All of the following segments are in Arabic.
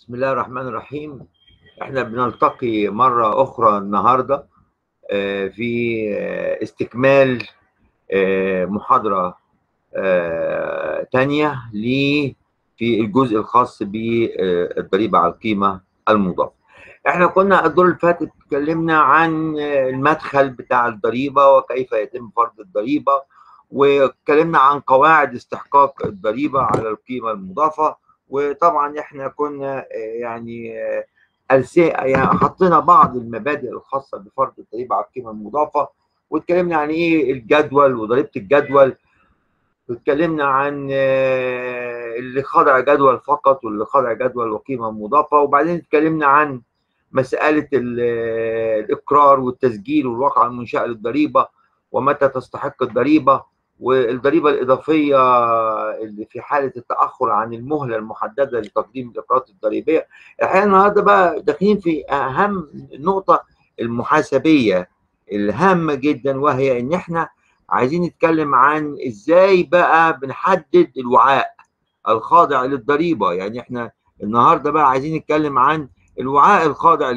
بسم الله الرحمن الرحيم. احنا بنلتقي مرة أخرى النهاردة في استكمال محاضرة تانية في الجزء الخاص بالضريبة على القيمة المضافة. احنا كنا الدور اللي فات اتكلمنا عن المدخل بتاع الضريبة وكيف يتم فرض الضريبة، واتكلمنا عن قواعد استحقاق الضريبة على القيمة المضافة. وطبعا احنا كنا يعني حطينا بعض المبادئ الخاصة بفرض الضريبة على القيمة المضافة، واتكلمنا عن ايه الجدول وضريبة الجدول، واتكلمنا عن اللي خاضع جدول فقط واللي خاضع جدول وقيمة مضافة، وبعدين اتكلمنا عن مسألة الإقرار والتسجيل والواقعة المنشأة للضريبة ومتى تستحق الضريبة، والضريبة الإضافية اللي في حالة التأخر عن المهلة المحددة لتقديم الإقرارات الضريبية. الحقيقة النهارده بقى داخلين في أهم نقطة المحاسبية الهامة جدا، وهي إن إحنا عايزين نتكلم عن إزاي بقى بنحدد الوعاء الخاضع للضريبة. يعني إحنا النهارده بقى عايزين نتكلم عن الوعاء الخاضع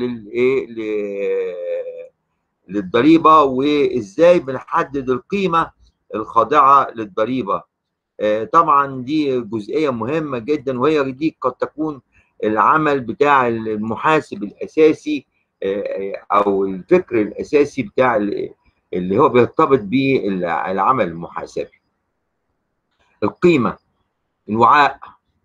للضريبة، وإزاي بنحدد القيمة الخاضعة للضريبة. طبعا دي جزئية مهمة جدا، وهي دي قد تكون العمل بتاع المحاسب الأساسي، أو الفكر الأساسي بتاع اللي هو بيرتبط بالعمل المحاسبي. القيمة، الوعاء،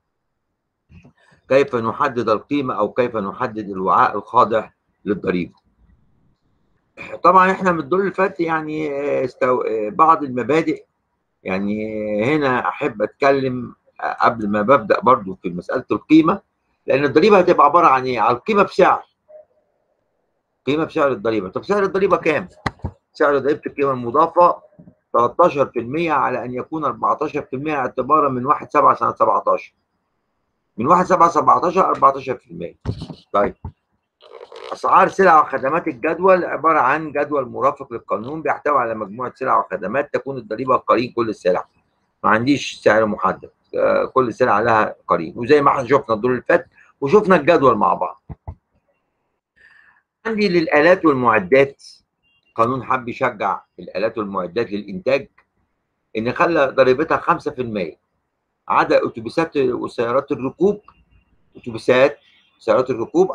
كيف نحدد القيمة أو كيف نحدد الوعاء الخاضع للضريبة. طبعا احنا من الدور اللي فات يعني بعض المبادئ. يعني هنا احب اتكلم قبل ما ببدا برضو في مساله القيمه، لان الضريبه هتبقى عباره عن ايه؟ على القيمه بسعر، قيمه بسعر الضريبه. طب سعر الضريبه كام؟ سعر ضريبه القيمه المضافه 13% على ان يكون 14% اعتبارا من 1/7 سنه 17. من 1/7 17 14%. طيب، أسعار سلع وخدمات الجدول عبارة عن جدول مرافق للقانون بيحتوي على مجموعة سلع وخدمات تكون الضريبة قرين كل السلع. ما عنديش سعر محدد، كل سلعة لها قرين، وزي ما احنا شفنا الدور اللي فات وشفنا الجدول مع بعض. عندي للآلات والمعدات، قانون حب يشجع الآلات والمعدات للإنتاج إن خلى ضريبتها 5%، عدا أتوبيسات وسيارات الركوب. سيارات الركوب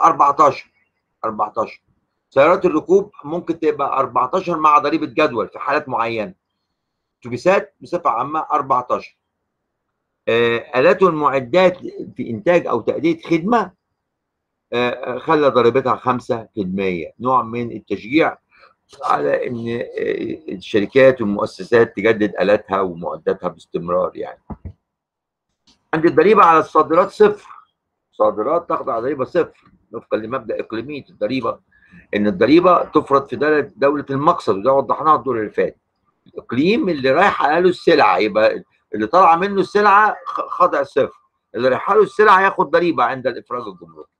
14. سيارات الركوب ممكن تبقى 14 مع ضريبه جدول في حالات معينه. اتوبيسات بصفه عامه 14. آلات والمعدات في انتاج او تاديه خدمه خلى ضريبتها 5%، نوع من التشجيع على ان الشركات والمؤسسات تجدد الاتها ومعداتها باستمرار. يعني عند الضريبه على الصادرات صفر، صادرات تخضع ضريبه صفر وفقا لمبدا اقليميه الضريبه، ان الضريبه تفرض في دوله المقصد، وده وضحناها الدور اللي فات. الاقليم اللي رايحه له السلعه، يبقى اللي طالعه منه السلعه خاضع صفر، اللي رايحه له السلعه ياخد ضريبه عند الافراج الجمركي.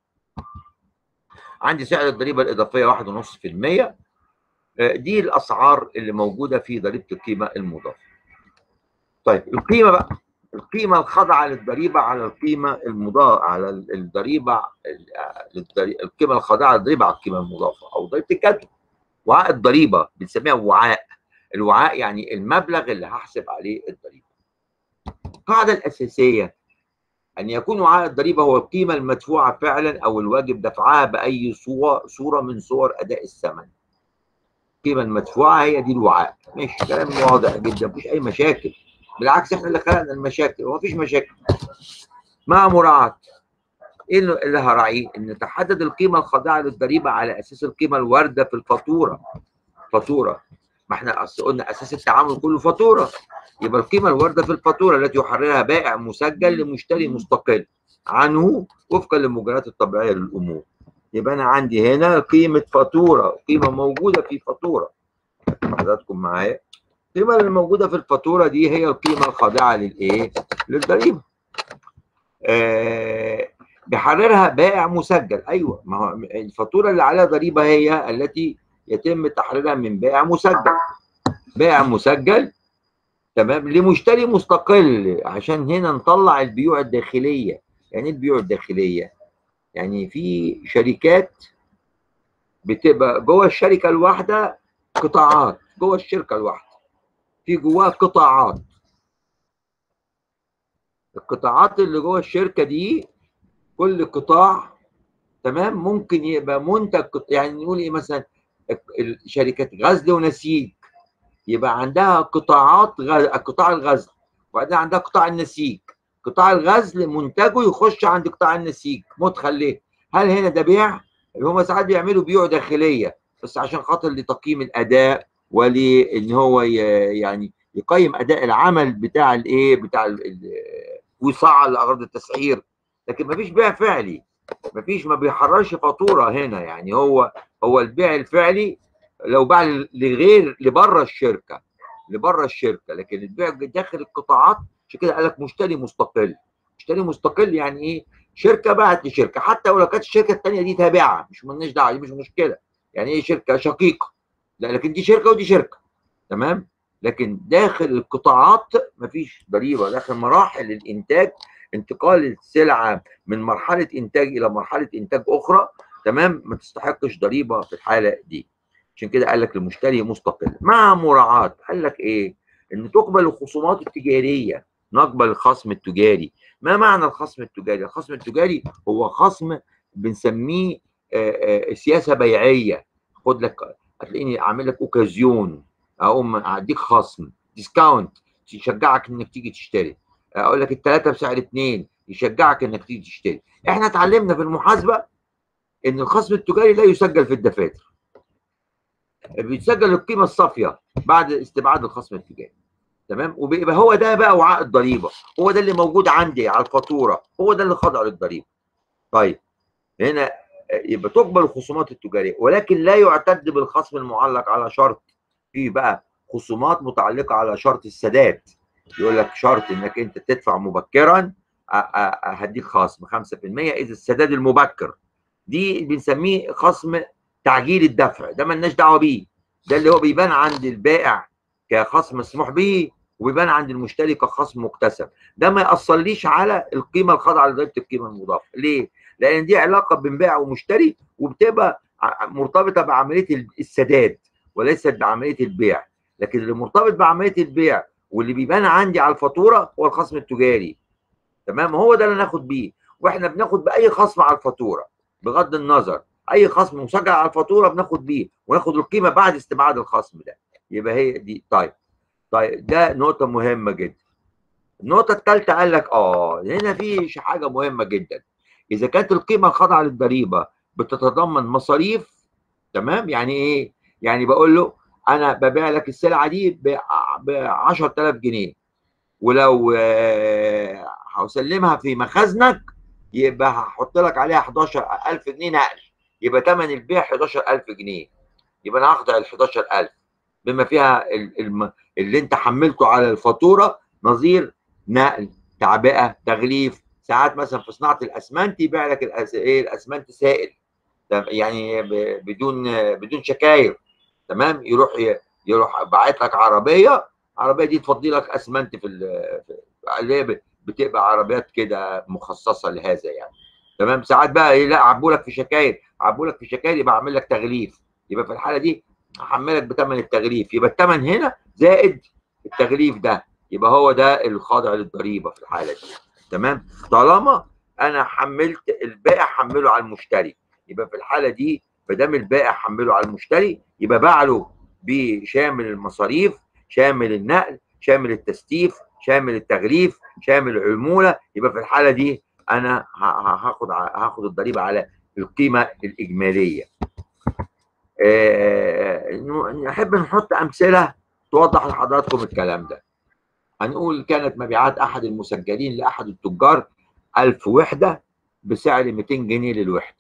عندي سعر الضريبه الاضافيه 1.5%. دي الاسعار اللي موجوده في ضريبه القيمه المضافه. طيب القيمه بقى، القيمه الخاضعه للضريبه على القيمه المضافه، على الضريبه، القيمه الخاضعه للضريبه على القيمه المضافه او ضريبه الجدول. وعاء الضريبه بنسميها وعاء. الوعاء يعني المبلغ اللي هحسب عليه الضريبه. القاعده الاساسيه ان يكون وعاء الضريبه هو القيمه المدفوعه فعلا او الواجب دفعها باي صوره من صور اداء الثمن. القيمه المدفوعه هي دي الوعاء. ماشي، كلام واضح جدا، مفيش اي مشاكل. بالعكس احنا اللي خلقنا المشاكل ومفيش مشاكل. مع مراعاه ايه اللي هراعيه؟ ان تحدد القيمه الخاضعه للضريبه على اساس القيمه الوارده في الفاتوره. فاتوره، ما احنا قلنا اساس التعامل كله فاتوره، يبقى القيمه الوارده في الفاتوره التي يحررها بائع مسجل لمشتري مستقل عنه وفقا للمجريات الطبيعيه للامور. يبقى انا عندي هنا قيمه فاتوره، قيمه موجوده في فاتوره. حضراتكم معايا؟ القيمه اللي موجوده في الفاتوره دي هي القيمه الخاضعه للايه؟ للضريبه. بيحررها بائع مسجل. ايوه، ما هو الفاتوره اللي عليها ضريبه هي التي يتم تحريرها من بائع مسجل. بائع مسجل تمام لمشتري مستقل، عشان هنا نطلع البيوع الداخليه. يعني ايه البيوع الداخليه؟ يعني في شركات بتبقى جوه الشركه الواحده قطاعات، جوه الشركه الواحده في جواها قطاعات. القطاعات اللي جوه الشركه دي كل قطاع تمام ممكن يبقى منتج، يعني نقول ايه مثلا شركه غزل ونسيج يبقى عندها قطاعات قطاع الغزل، وبعدين عندها قطاع النسيج. قطاع الغزل منتجه يخش عند قطاع النسيج مدخل ليه؟ هل هنا ده بيع؟ هم ساعات بيعملوا بيوع داخليه بس عشان خاطر لتقييم الاداء ولان هو يعني يقيم اداء العمل بتاع الايه بتاع ويصعد لاغراض التسعير، لكن ما فيش بيع فعلي، ما بيحررش فاتوره هنا. يعني هو البيع الفعلي لو باع لغير لبره الشركه، لكن البيع داخل القطاعات. عشان كده قال لك مشتري مستقل. مشتري مستقل يعني ايه؟ شركه باعت لشركه، حتى ولو كانت الشركه الثانيه دي تابعه مش مالناش دعوه، دي مش مشكله. يعني ايه شركه شقيقه؟ لا، لكن دي شركه ودي شركه، تمام. لكن داخل القطاعات مفيش ضريبه، داخل مراحل الانتاج، انتقال السلعه من مرحله انتاج الى مرحله انتاج اخرى، تمام، ما تستحقش ضريبه في الحاله دي. عشان كده قال لك المشتري مستقل مع مراعاه. قال لك ايه؟ ان تقبل الخصومات التجاريه، نقبل الخصم التجاري. ما معنى الخصم التجاري؟ الخصم التجاري هو خصم بنسميه سياسه بيعيه. خد لك، هتلاقيني اعمل لك اوكازيون، اقوم اديك خصم ديسكاونت يشجعك انك تيجي تشتري، اقول لك الثلاثه بسعر اثنين يشجعك انك تيجي تشتري. احنا اتعلمنا في المحاسبه ان الخصم التجاري لا يسجل في الدفاتر، بيتسجل القيمه الصافيه بعد استبعاد الخصم التجاري، تمام. وبيبقى هو ده بقى وعاء الضريبه، هو ده اللي موجود عندي على الفاتوره، هو ده اللي خاضع للضريبه. طيب هنا يبقى تقبل الخصومات التجاريه ولكن لا يعتد بالخصم المعلق على شرط. في بقى خصومات متعلقه على شرط السداد، يقول لك شرط انك انت تدفع مبكرا هديك خصم 5% اذا السداد المبكر. دي بنسميه خصم تعجيل الدفع، ده مالناش دعوه بيه، ده اللي هو بيبان عند البائع كخصم مسموح به وبيبان عند المشتري كخصم مكتسب. ده ما يأثرليش على القيمه الخاضعه لضريبه القيمه المضافه. ليه؟ لان دي علاقه بين بائع ومشتري وبتبقى مرتبطه بعمليه السداد وليست بعمليه البيع. لكن اللي مرتبط بعمليه البيع واللي بيبان عندي على الفاتوره هو الخصم التجاري، تمام. هو ده اللي ناخد بيه، واحنا بناخد باي خصم على الفاتوره بغض النظر، اي خصم مسجل على الفاتوره بناخد بيه وناخد القيمه بعد استبعاد الخصم ده. يبقى هي دي. طيب ده نقطه مهمه جدا. النقطه الثالثه قال لك هنا في حاجه مهمه جدا. اذا كانت القيمه الخاضعه للضريبه بتتضمن مصاريف، تمام. يعني ايه؟ يعني بقول له انا ببيع لك السلعه دي ب 10000 جنيه، ولو هسلمها في مخازنك يبقى هحط لك عليها 11000 جنيه نقل، يبقى ثمن البيع 11000 جنيه. يبقى انا هخضع ال 11000 بما فيها اللي انت حملته على الفاتوره، نظير نقل، تعبئه، تغليف. ساعات مثلا في صناعه الاسمنت يبيع لك الاسمنت سائل، يعني بدون شكاير، تمام. يروح باعت لك عربيه دي تفضي لك اسمنت اللي هي بتبقى عربيات كده مخصصه لهذا يعني، تمام. ساعات بقى لا عبوا لك في شكاير يبقى اعمل لك تغليف، يبقى في الحاله دي هحملك بثمن التغليف، يبقى الثمن هنا زائد التغليف ده، يبقى هو ده الخاضع للضريبه في الحاله دي، تمام. طالما انا حملت البائع حمله على المشتري، يبقى في الحاله دي ما دام البائع حمله على المشتري يبقى باع له بشامل المصاريف، شامل النقل، شامل التستيف، شامل التغليف، شامل العموله. يبقى في الحاله دي انا هاخد الضريبه على القيمه الاجماليه. نحب نحط امثله توضح لحضراتكم الكلام ده. هنقول كانت مبيعات احد المسجلين لاحد التجار 1000 وحده بسعر 200 جنيه للوحده،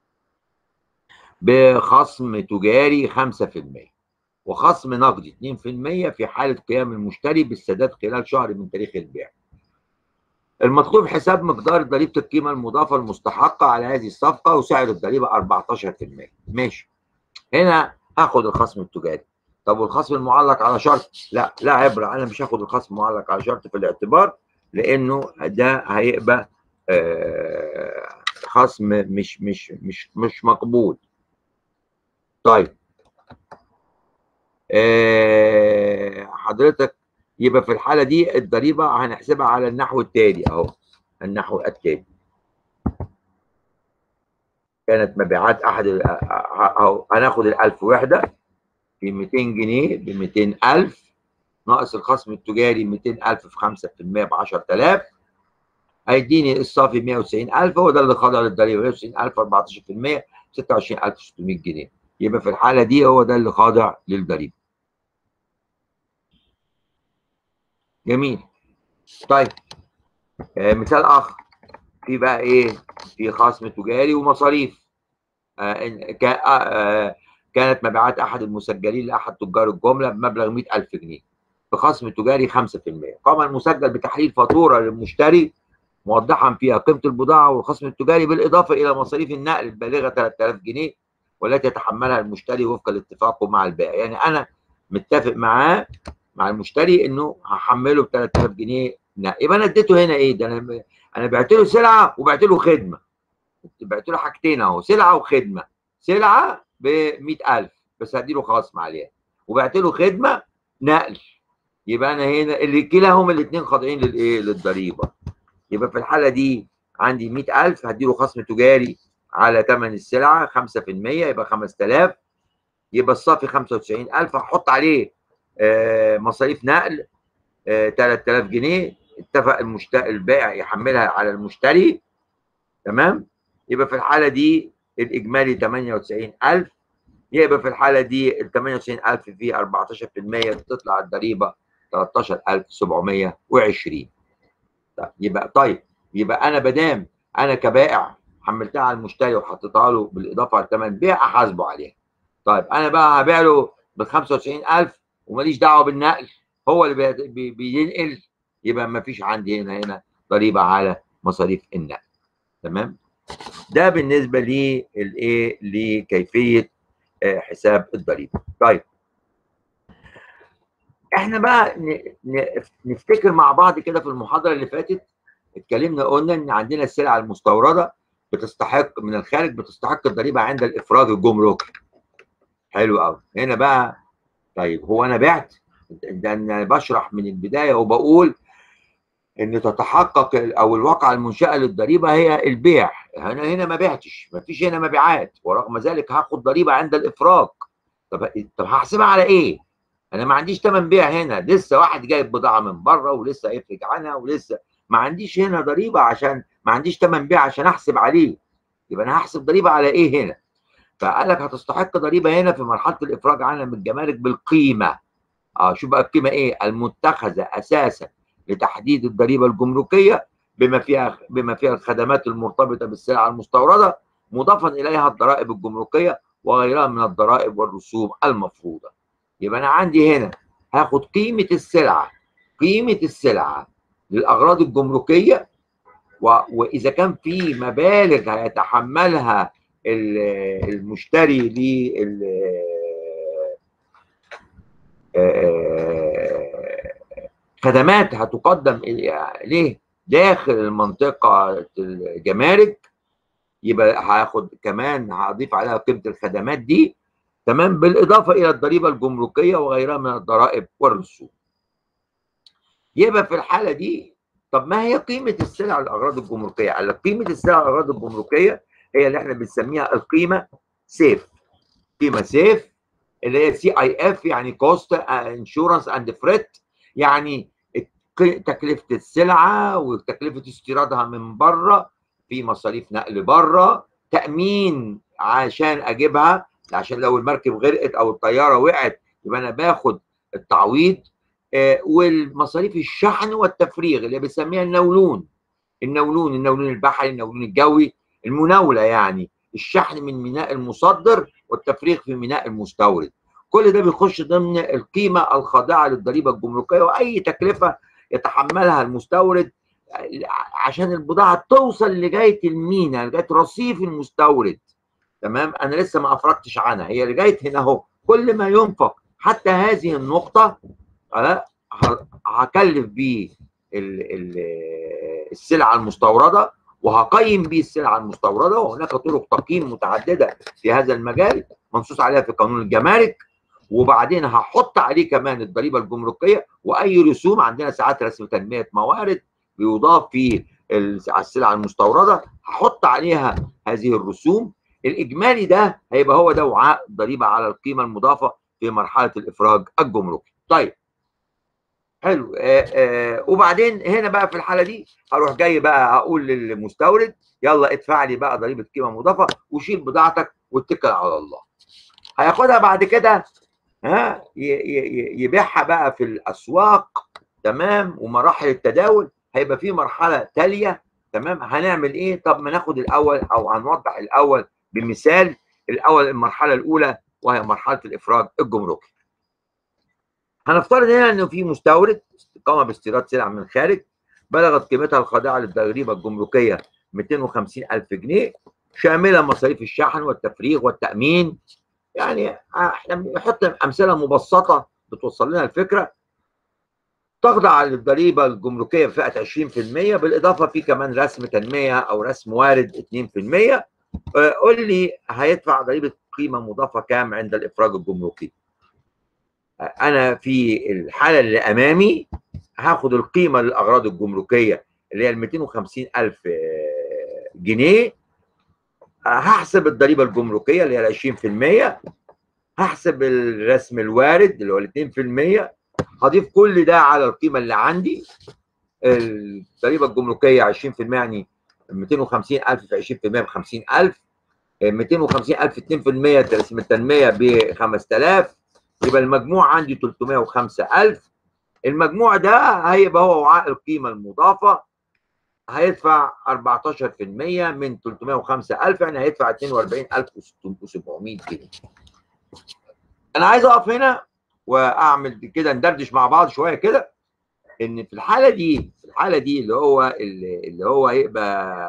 بخصم تجاري 5% وخصم نقدي 2% في حاله قيام المشتري بالسداد خلال شهر من تاريخ البيع. المطلوب حساب مقدار ضريبه القيمه المضافه المستحقه على هذه الصفقه وسعر الضريبه 14%. ماشي، هنا هاخد الخصم التجاري. طب والخصم المعلق على شرط؟ لا عبره، انا مش هاخد الخصم المعلق على شرط في الاعتبار، لانه ده هيبقى خصم مش مقبول. طيب حضرتك يبقى في الحاله دي الضريبه هنحسبها على النحو التالي اهو. النحو التالي كانت مبيعات احد اهو، هناخد ال1000 وحده في 200 جنيه ب 200,000 ناقص الخصم التجاري 200,000 في 5% ب 10,000 هيديني الصافي 190,000. هو ده اللي خاضع للضريبه. 190,000 14% 26,600 جنيه. يبقى في الحاله دي هو ده اللي خاضع للضريبه. جميل. طيب مثال اخر في بقى ايه؟ في خصم تجاري ومصاريف. كانت مبيعات احد المسجلين لاحد تجار الجمله بمبلغ 100,000 جنيه بخصم تجاري 5%. قام المسجل بتحليل فاتوره للمشتري موضحا فيها قيمه البضاعه والخصم التجاري بالاضافه الى مصاريف النقل البالغه 3000 جنيه والتي يتحملها المشتري وفقا لاتفاقه مع البائع. يعني انا متفق معاه مع المشتري انه هحمله ب 3000 جنيه نقل. يبقى انا اديته هنا ايه؟ ده انا بعت له سلعه وبعت له خدمه. بعت له حاجتين اهو، سلعه وخدمه. سلعه ب 100,000 بس هديله خصم عليها، وبعت له خدمه نقل. يبقى انا هنا اللي كلاهم الاثنين خاضعين للايه؟ للضريبه. يبقى في الحاله دي عندي 100,000 هديله خصم تجاري على ثمن السلعه 5% يبقى 5,000. يبقى الصافي 95,000. هحط عليه مصاريف نقل 3,000 جنيه. اتفق البائع يحملها على المشتري. تمام. يبقى في الحاله دي الاجمالي 98,000. يبقى في الحاله دي ال 98,000 في 14% بتطلع الضريبه 13,720. طيب يبقى انا بدام انا كبائع حملتها على المشتري وحطيتها له بالاضافه على ثمن بيع احاسبه عليها. طيب انا بقى هبيع له ب 95,000 وماليش دعوه بالنقل، هو اللي بينقل. يبقى ما فيش عندي هنا ضريبه على مصاريف النقل. تمام. ده بالنسبه للايه؟ لكيفيه حساب الضريبه. طيب احنا بقى نفتكر مع بعض كده. في المحاضره اللي فاتت اتكلمنا قلنا ان عندنا السلع المستورده بتستحق من الخارج بتستحق الضريبه عند الافراج الجمركي. حلو قوي. هنا بقى طيب هو انا بعت؟ ده انا بشرح من البدايه وبقول ان تتحقق او الواقعه المنشاه للضريبه هي البيع. هنا ما بعتش، ما فيش هنا مبيعات، ورغم ذلك هاخد ضريبه عند الافراج. طب هحسبها على ايه؟ انا ما عنديش ثمن بيع هنا، لسه واحد جايب بضاعه من بره ولسه هيفرج عنها ولسه ما عنديش هنا ضريبه عشان ما عنديش ثمن بيع عشان احسب عليه. يبقى انا هحسب ضريبه على ايه هنا؟ فقال لك هتستحق ضريبه هنا في مرحله الافراج عنها من الجمارك بالقيمه. شوف بقى القيمه ايه؟ المتخذه اساسا لتحديد الضريبه الجمركيه بما فيها الخدمات المرتبطه بالسلع المستورده مضافا اليها الضرائب الجمركيه وغيرها من الضرائب والرسوم المفروضه. يبقى انا عندي هنا هاخد قيمه السلعه للاغراض الجمركيه، واذا كان في مبالغ هيتحملها المشتري خدمات هتقدم ليه داخل المنطقه الجمارك، يبقى هاخد كمان هضيف عليها قيمه الخدمات دي. تمام. بالاضافه الى الضريبه الجمركيه وغيرها من الضرائب والرسوم. يبقى في الحاله دي طب ما هي قيمه السلع الاغراض الجمركيه؟ على قيمه السلع الاغراض الجمركيه هي اللي احنا بنسميها القيمه سيف. قيمه سيف اللي هي CIF يعني كوست انشورنس اند فريت، يعني تكلفه السلعه وتكلفه استيرادها من بره، في مصاريف نقل بره، تامين عشان اجيبها، عشان لو المركب غرقت او الطياره وقعت يبقى انا باخد التعويض، والمصاريف الشحن والتفريغ اللي بنسميها النولون البحري، النولون الجوي، المناوله يعني الشحن من ميناء المصدر والتفريغ في ميناء المستورد. كل ده بيخش ضمن القيمه الخاضعه للضريبه الجمركيه، واي تكلفه يتحملها المستورد عشان البضاعه توصل لغايه الميناء لغايه رصيف المستورد. تمام. انا لسه ما افرجتش عنها، هي لغايه هنا اهو. كل ما ينفق حتى هذه النقطه هكلف بيه السلعه المستورده، وهقيم بيه السلعه المستورده، وهناك طرق تقييم متعدده في هذا المجال منصوص عليها في قانون الجمارك. وبعدين هحط عليه كمان الضريبه الجمركيه واي رسوم. عندنا ساعات رسم تنميه موارد بيضاف في على السلع المستورده، هحط عليها هذه الرسوم. الاجمالي ده هيبقى هو ده وعاء الضريبه على القيمه المضافه في مرحله الافراج الجمركي. طيب حلو. وبعدين هنا بقى في الحاله دي هروح جاي بقى اقول للمستورد يلا ادفع لي بقى ضريبه قيمه مضافه وشيل بضاعتك واتكل على الله. هياخدها بعد كده يبيعها بقى في الاسواق، تمام، ومراحل التداول. هيبقى في مرحله تاليه، تمام. هنعمل ايه؟ طب ما ناخد الاول او هنوضح الاول بمثال. الاول المرحله الاولى وهي مرحله الافراج الجمركي. هنفترض هنا انه في مستورد قام باستيراد سلع من الخارج بلغت قيمتها الخاضعه للضريبه الجمركيه 250,000 جنيه، شامله مصاريف الشحن والتفريغ والتامين. يعني احنا بنحط امثله مبسطه بتوصل لنا الفكره. تخضع للضريبه الجمركيه بفئه 20%، بالاضافه في كمان رسم تنميه او رسم وارد 2%. قول لي هيدفع ضريبه قيمه مضافه كام عند الافراج الجمركي؟ انا في الحاله اللي امامي هاخد القيمه للاغراض الجمركيه اللي هي ال 250,000 جنيه، هحسب الضريبه الجمركيه اللي هي 20%، هحسب الرسم الوارد اللي هو 2%، هضيف كل ده على القيمه اللي عندي. الضريبه الجمركيه 20% يعني 250,000 في 20% ب 50,000، 250,000 2% رسم التنميه ب 5,000، يبقى المجموع عندي 305,000. المجموع ده هيبقى هو وعاء القيمه المضافه. هيدفع 14% من 305,000، يعني هيدفع 42,700 جنيه. انا عايز اقف هنا واعمل كده ندردش مع بعض شويه كده. ان في الحاله دي اللي هو هيبقى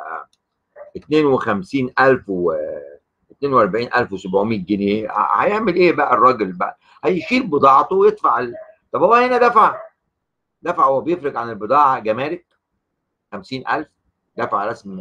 52,000 و 42,700 جنيه. هيعمل ايه بقى الراجل بقى؟ هيشيل بضاعته ويدفع طب هو هنا دفع هو بيفرق عن البضاعه جمارك 50,000، دفع رسم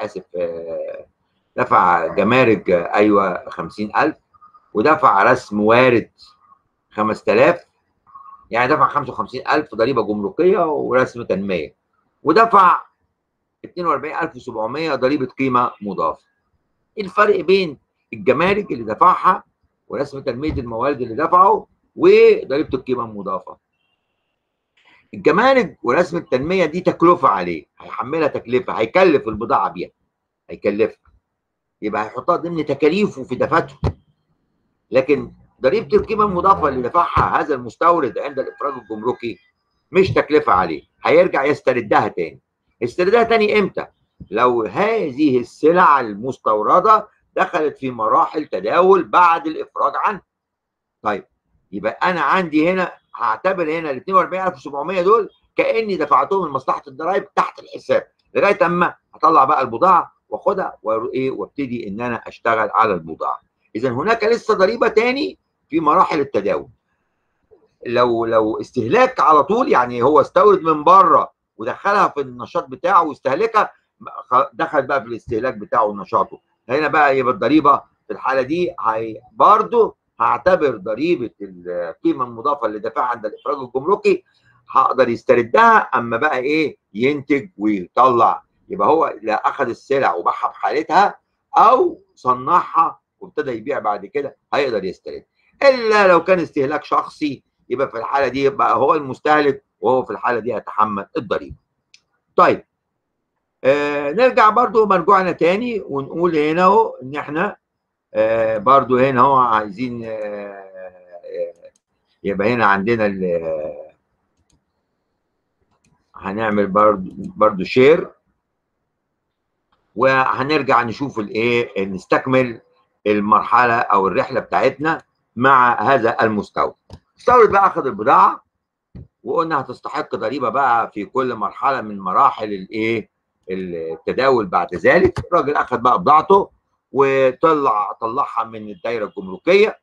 دفع جمارك ايوه 50,000، ودفع رسم وارد 5,000، يعني دفع 55,000 ضريبه جمركيه ورسم تنميه، ودفع 42,700 ضريبه قيمه مضافه. ايه الفرق بين الجمارك اللي دفعها ورسم تنميه الموارد اللي دفعه وضريبه القيمه المضافه؟ الجمارك ورسم التنميه دي تكلفه عليه، هيحملها تكلفه، هيكلف البضاعه بيها، هيكلفها، يبقى هيحطها ضمن تكاليفه في دفاتره. لكن ضريبه القيمه المضافه اللي دفعها هذا المستورد عند الافراج الجمركي مش تكلفه عليه، هيرجع يستردها تاني. يستردها تاني امتى؟ لو هذه السلع المستورده دخلت في مراحل تداول بعد الافراج عنها. طيب يبقى انا عندي هنا هعتبر هنا ال 42,700 دول كاني دفعتهم لمصلحه الضرائب تحت الحساب لغايه اما اطلع بقى البضاعه واخدها وابتدي ان انا اشتغل على البضاعه. اذا هناك لسه ضريبه تاني في مراحل التداول. لو استهلاك على طول، يعني هو استورد من بره ودخلها في النشاط بتاعه واستهلكها، دخل بقى في الاستهلاك بتاعه ونشاطه، هنا بقى يبقى الضريبه في الحاله دي برضه هعتبر ضريبه القيمه المضافه اللي دفعها عند الافراج الجمركي هقدر يستردها اما بقى ايه ينتج ويطلع. يبقى هو لا اخذ السلع وباعها بحالتها او صنعها وابتدى يبيع بعد كده هيقدر يسترد. الا لو كان استهلاك شخصي يبقى في الحاله دي يبقى هو المستهلك، وهو في الحاله دي هيتحمل الضريبه. طيب نرجع برضو مرجوعنا تاني ونقول هنا اهو ان احنا برضو هنا اهو عايزين يبقى هنا عندنا هنعمل برضو شير، وهنرجع نشوف الايه نستكمل المرحله او الرحله بتاعتنا مع هذا المستورد. المستورد بقى اخذ البضاعه وقلنا هتستحق ضريبه بقى في كل مرحله من مراحل الايه التداول. بعد ذلك الراجل اخذ بقى بضاعته طلعها من الدايره الجمركيه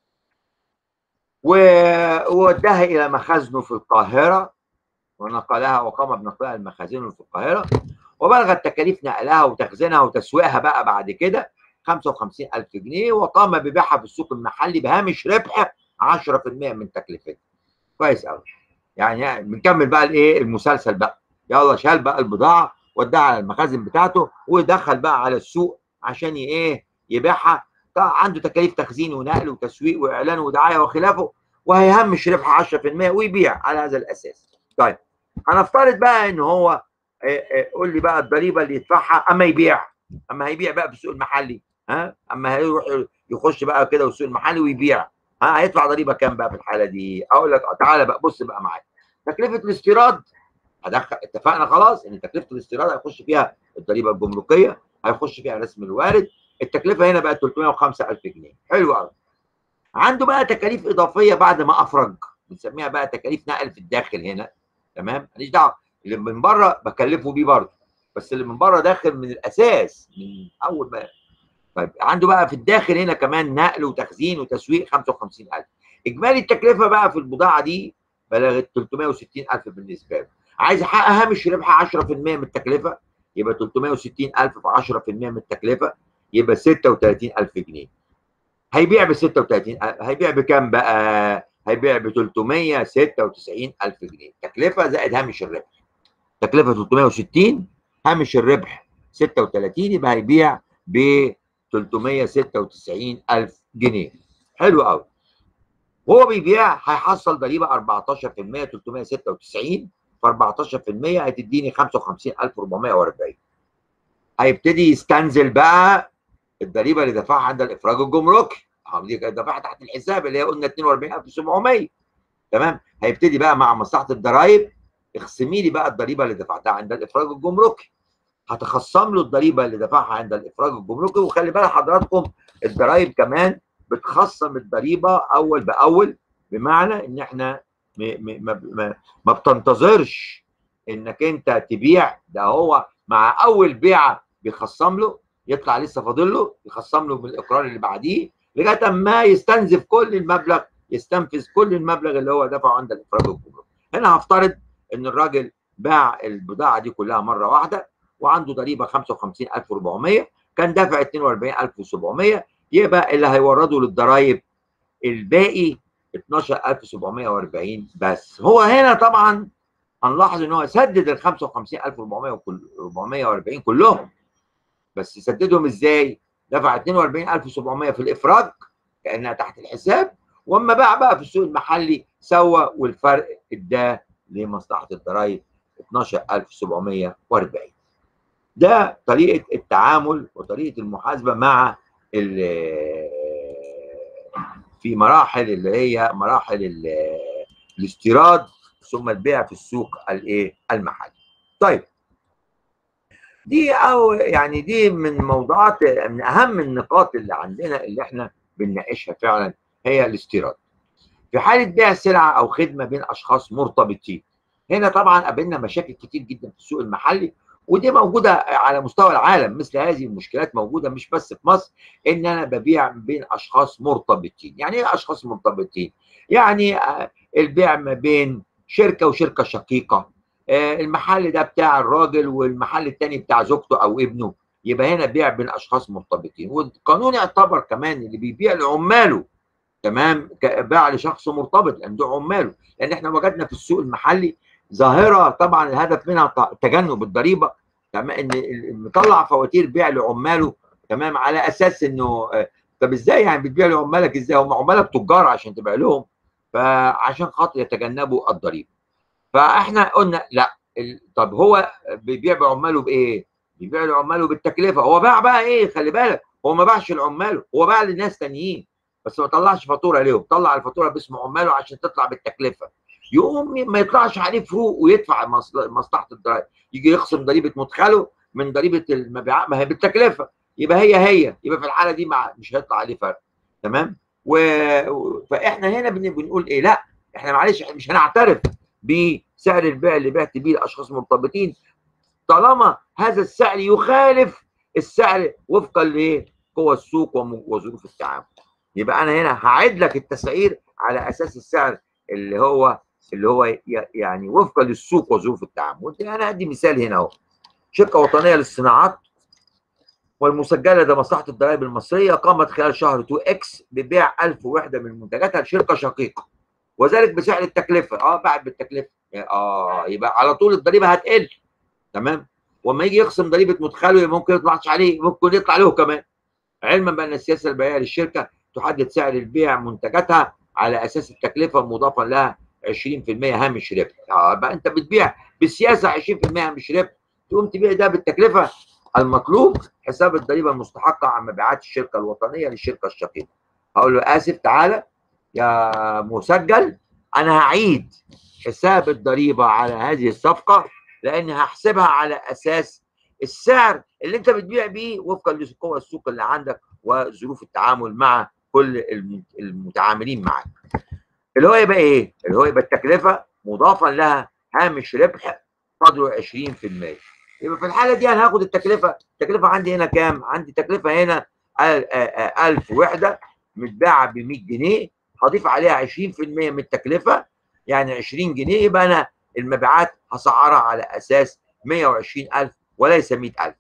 ووداها الى مخازنه في القاهره ونقلها وقام بنقلها لمخازنه في القاهره. وبلغت تكاليف نقلها وتخزينها وتسويقها بقى بعد كده 55,000 جنيه، وقام ببيعها في السوق المحلي بهامش ربح 10% من تكلفتها. كويس قوي. يعني بنكمل بقى الايه المسلسل بقى. يلا شال بقى البضاعه وداها على المخازن بتاعته ودخل بقى على السوق عشان ايه يبيعها. طبعا عنده تكاليف تخزين ونقل وتسويق واعلان ودعايه وخلافه، وهيهمش ربح 10% ويبيع على هذا الاساس. طيب هنفترض بقى ان هو قول لي بقى الضريبه اللي يدفعها اما هيبيع بقى في السوق المحلي. اما هيروح يخش بقى كده والسوق المحلي ويبيع، هيدفع ضريبه كام بقى في الحاله دي؟ اقول لك تعالى بقى بص بقى معايا. تكلفه الاستيراد اتفقنا خلاص ان تكلفه الاستيراد هيخش فيها الضريبه الجمركيه، هيخش فيها رسم الوارد. التكلفه هنا بقت 305,000 جنيه. حلو قوي. عنده بقى تكاليف اضافيه بعد ما افرج، بنسميها بقى تكاليف نقل في الداخل هنا. تمام، ماليش دعوه اللي من بره بكلفه بيه برضه، بس اللي من بره داخل من الاساس من اول ما. طيب عنده بقى في الداخل هنا كمان نقل وتخزين وتسويق 55,000. اجمالي التكلفه بقى في البضاعه دي بلغت 360,000 بالنسبه له. عايز يحقق هامش ربح 10% من التكلفه، يبقى 360,000 في 10% من التكلفه يبقى 36,000 جنيه. هيبيع ب 36,000. هيبيع بكام بقى؟ هيبيع ب 396,000 جنيه. تكلفه زائد هامش الربح. تكلفه 360، هامش الربح 36، يبقى هيبيع ب 396,000 جنيه. حلو قوي. وهو بيبيع هيحصل ضريبه 14%، 396 في 14% هتديني 55,440. هيبتدي يستنزل بقى الضريبه اللي دفعها عند الافراج الجمركي. دي دفعها تحت الحساب اللي هي قلنا 42,700. تمام. هيبتدي بقى مع مصلحه الضرايب اخصمي لي بقى الضريبه اللي دفعتها عند الافراج الجمركي. هتخصم له الضريبه اللي دفعها عند الافراج الجمركي. وخلي بالك حضراتكم الضرايب كمان بتخصم الضريبه اول باول، بمعنى ان احنا ما بتنتظرش انك انت تبيع، ده هو مع اول بيعه بيخصم له، يطلع لسه فاضل له يخصم له بالاقرار اللي بعديه لغايه ما يستنزف كل المبلغ، يستنفذ كل المبلغ اللي هو دفعه عند الافراج الجمركي. هنا هفترض ان الراجل باع البضاعه دي كلها مره واحده وعنده ضريبه 55,400، كان دافع 42,700، يبقى اللي هيورده للضرايب الباقي 12,740 بس. هو هنا طبعا هنلاحظ ان هو سدد ال 55,440 كلهم، بس سددهم ازاي؟ دفع 42,700 في الافراج كانها تحت الحساب، واما باع بقى في السوق المحلي سوى والفرق اداه لمصلحه الضرايب 12,740. ده طريقه التعامل وطريقه المحاسبه مع في مراحل اللي هي مراحل الاستيراد ثم البيع في السوق الايه المحلي. طيب دي او يعني دي من موضوعات من اهم النقاط اللي عندنا اللي احنا بنناقشها فعلا هي الاستيراد. في حاله بيع سلعه او خدمه بين اشخاص مرتبطين، هنا طبعا قابلنا مشاكل كتير جدا في السوق المحلي، ودي موجوده على مستوى العالم. مثل هذه المشكلات موجوده مش بس في مصر، ان انا ببيع بين اشخاص مرتبطين. يعني ايه اشخاص مرتبطين؟ يعني البيع ما بين شركه وشركه شقيقه، المحل ده بتاع الراجل والمحل الثاني بتاع زوجته او ابنه، يبقى هنا بيع بين اشخاص مرتبطين. والقانون يعتبر كمان اللي بيبيع لعماله تمام باع لشخص مرتبط لان ده عماله، لان احنا وجدنا في السوق المحلي ظاهره طبعا الهدف منها تجنب الضريبه، تمام، ان مطلع فواتير بيع لعماله تمام على اساس انه طب ازاي يعني بتبيع لعمالك؟ ازاي هم عمالك تجار عشان تبيع لهم؟ فعشان خاطر يتجنبوا الضريبه. فاحنا قلنا لا، طب هو بيبيع بعماله بايه؟ بيبيع لعماله بالتكلفه. هو باع بقى ايه؟ خلي بالك هو ما باعش لعماله، هو باع لناس تانيين بس ما طلعش فاتوره ليهم، طلع الفاتوره باسم عماله عشان تطلع بالتكلفه. يقوم ما يطلعش عليه فروق ويدفع مصلحه الضرائب، يجي يخصم ضريبه مدخله من ضريبه المبيعات، ما هي بالتكلفه، يبقى هي يبقى في الحاله دي مش هيطلع عليه فرق. تمام. فاحنا هنا بنقول ايه؟ لا احنا معلش احنا مش هنعترف بسعر البيع اللي بعت بيه لاشخاص مرتبطين طالما هذا السعر يخالف السعر وفقا لقوى السوق وظروف التعامل. يبقى انا هنا هعيد لك التسعير على اساس السعر اللي هو يعني وفقا للسوق وظروف التعامل. انا ادي مثال هنا اهو. شركه وطنيه للصناعات والمسجله لدى مصلحه الضرائب المصريه قامت خلال شهر 2 اكس ببيع 1000 وحده من منتجاتها لشركه شقيقه، وذلك بسعر التكلفه. باعت بالتكلفه. يبقى على طول الضريبه هتقل. تمام. وما يجي يخصم ضريبه مدخله ممكن يطلعش عليه، ممكن يطلع له كمان. علما بان السياسه البيعيه للشركه تحدد سعر البيع منتجاتها على اساس التكلفه مضافا لها 20% هامش ربح. بقى انت بتبيع بالسياسه 20% هامش ربح، تقوم تبيع ده بالتكلفه. المطلوب حساب الضريبه المستحقه عن مبيعات الشركه الوطنيه للشركه الشقيقه. هقول له اسف تعالى يا مسجل، انا هعيد حساب الضريبه على هذه الصفقه، لان هحسبها على اساس السعر اللي انت بتبيع بيه وفقا لقوى السوق اللي عندك وظروف التعامل مع كل المتعاملين معك. اللي هو يبقى ايه؟ اللي هو يبقى التكلفه مضافا لها هامش ربح قدره 20%. يبقى في الحاله دي انا هاخد التكلفه عندي هنا كام؟ عندي تكلفه هنا 1000 وحده متباعه ب 100 جنيه، هضيف عليها 20% من التكلفه يعني 20 جنيه، يبقى انا المبيعات هسعرها على اساس 120,000 وليس 100,000.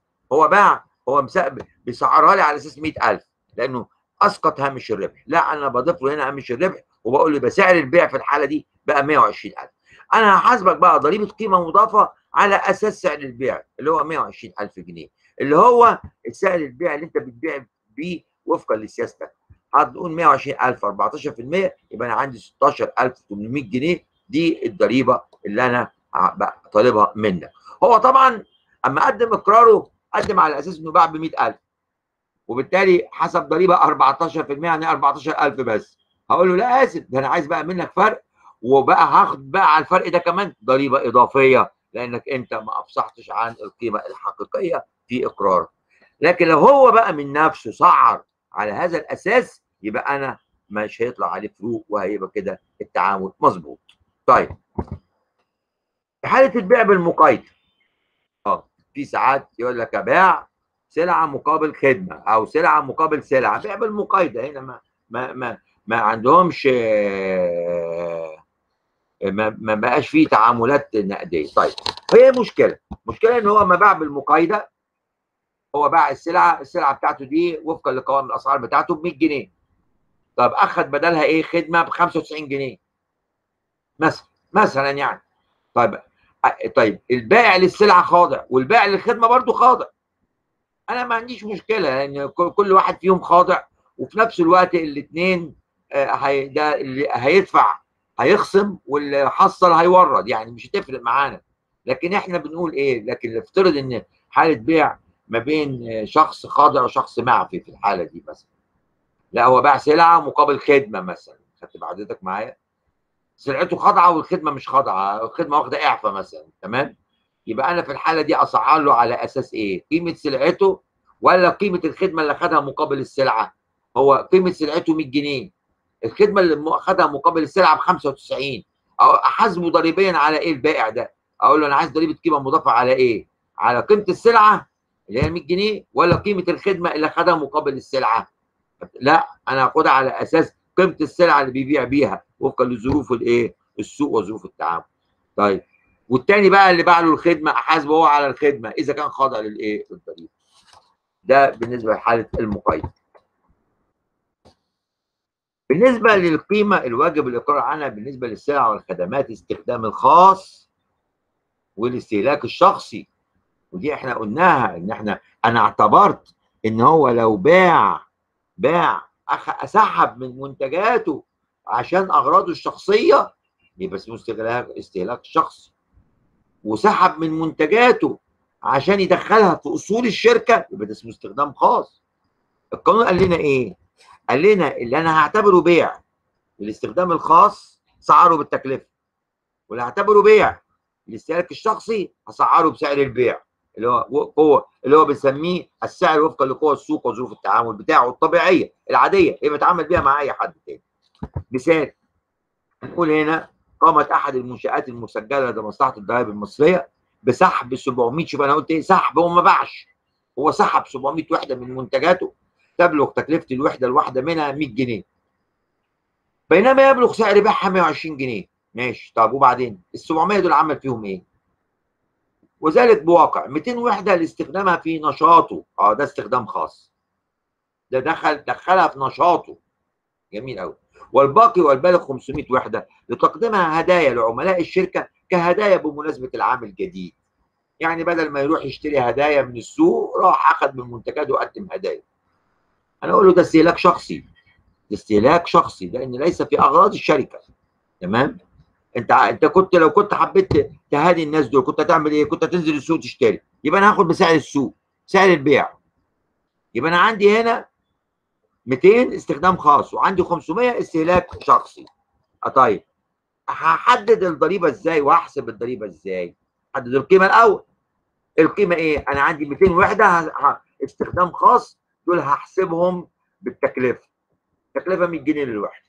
هو بيسعرها لي على اساس 100,000 لانه اسقط هامش الربح. لا، انا بضيف له هنا هامش الربح وبقول له يبقى سعر البيع في الحاله دي بقى 120,000. انا هحاسبك بقى ضريبه قيمه مضافه على اساس سعر البيع اللي هو 120,000 جنيه، اللي هو السعر البيع اللي انت بتبيع بيه وفقا لسياستك. هتقول 120,000 14%، يبقى انا عندي 16,800 جنيه، دي الضريبه اللي انا طالبها منك. هو طبعا اما قدم اقراره قدم على اساس انه باع ب 100,000، وبالتالي حسب ضريبه 14%، يعني 14,000 بس. هقول له لا اسف، ده انا عايز بقى منك فرق، وبقى هاخد بقى على الفرق ده كمان ضريبه اضافيه لانك انت ما افصحتش عن القيمه الحقيقيه في اقرارك. لكن لو هو بقى من نفسه سعر على هذا الاساس، يبقى انا مش هيطلع عليه فروق، وهيبقى كده التعامل مظبوط. طيب، في حاله البيع بالمقايضه، في ساعات يقول لك ابيع سلعه مقابل خدمه او سلعه مقابل سلعه، بيع بالمقايضه. هنا ما عندهمش، ما بقاش فيه تعاملات نقديه. طيب، هي مشكله ان هو ما باع بالمقايضه، هو باع السلعه بتاعته دي وفقا لقوائم الاسعار بتاعته ب 100 جنيه. طب اخذ بدلها ايه؟ خدمه ب 95 جنيه مثلا يعني. طيب البائع للسلعه خاضع والبائع للخدمه برضو خاضع. انا ما عنديش مشكله لان كل واحد فيهم خاضع، وفي نفس الوقت الاثنين ده اللي هيدفع هيخصم واللي حصل هيورد، يعني مش هتفرق معانا. لكن احنا بنقول ايه؟ لكن نفترض ان حاله بيع ما بين شخص خاضع وشخص معفي في الحاله دي مثلا. لا، هو باع سلعه مقابل خدمه مثلا، خدت بعضتك معايا؟ سلعته خاضعه والخدمه مش خاضعه، الخدمه واخده اعفاء مثلا. تمام. يبقى انا في الحاله دي اسعر له على اساس ايه؟ قيمه سلعته ولا قيمه الخدمه اللي خدها مقابل السلعه؟ هو قيمه سلعته 100 جنيه، الخدمه اللي خدها مقابل السلعه ب 95. او احاسبه ضريبيا على ايه البائع ده؟ اقول له انا عايز ضريبه قيمه مضافه على ايه؟ على قيمه السلعه اللي هي 100 جنيه ولا قيمه الخدمه اللي خدها مقابل السلعه؟ لا، انا هاخدها على اساس قيمه السلعه اللي بيبيع بيها وفقا لظروف الايه؟ السوق وظروف التعامل. طيب، والتاني بقى اللي باع له الخدمه احاسبه هو على الخدمه اذا كان خاضع للايه؟ للضريبه. ده بالنسبه لحاله المقايضه. بالنسبه للقيمه الواجب الاقرار عنها بالنسبه للسلع والخدمات استخدام الخاص والاستهلاك الشخصي، ودي احنا قلناها ان انا اعتبرت ان هو لو باع سحب من منتجاته عشان اغراضه الشخصيه يبقى اسمه استهلاك شخصي، وسحب من منتجاته عشان يدخلها في اصول الشركه يبقى ده اسمه استخدام خاص. القانون قال لنا ايه؟ قال لنا اللي انا هعتبره بيع الاستخدام الخاص سعره بالتكلفه، واللي هعتبره بيع الاستهلاك الشخصي هسعره بسعر البيع اللي هو بنسميه السعر وفقا لقوى السوق وظروف التعامل بتاعه الطبيعيه العاديه اللي بتعامل بيها مع اي حد تاني. مثال، نقول هنا قامت احد المنشات المسجله لدى مصلحه الضرائب المصريه بسحب 700، شوف انا قلت ايه؟ سحب، هو ما باعش، هو سحب 700 وحده من منتجاته تبلغ تكلفه الوحده الواحده منها 100 جنيه، بينما يبلغ سعر بيعها 120 جنيه. ماشي، طب وبعدين ال 700 دول عمل فيهم ايه؟ وذلك بواقع 200 وحده لاستخدامها في نشاطه. ده استخدام خاص، ده دخلها في نشاطه. جميل قوي. والباقي والبالغ 500 وحده لتقديمها هدايا لعملاء الشركه كهدايا بمناسبه العام الجديد. يعني بدل ما يروح يشتري هدايا من السوق، راح اخذ من منتجاته وقدم هدايا. انا اقول له ده استهلاك شخصي، ده استهلاك شخصي، لان ليس في اغراض الشركه. تمام. انت كنت لو كنت حبيت تهادي الناس دول كنت هتعمل ايه؟ كنت هتنزل السوق تشتري، يبقى انا هاخد بسعر السوق، سعر البيع. يبقى انا عندي هنا 200 استخدام خاص وعندي 500 استهلاك شخصي. طيب هحدد الضريبه ازاي واحسب الضريبه ازاي؟ احدد القيمه الاول. القيمه ايه؟ انا عندي 200 وحده استخدام خاص، دول هحسبهم بالتكلفه. تكلفه 100 جنيه للوحده.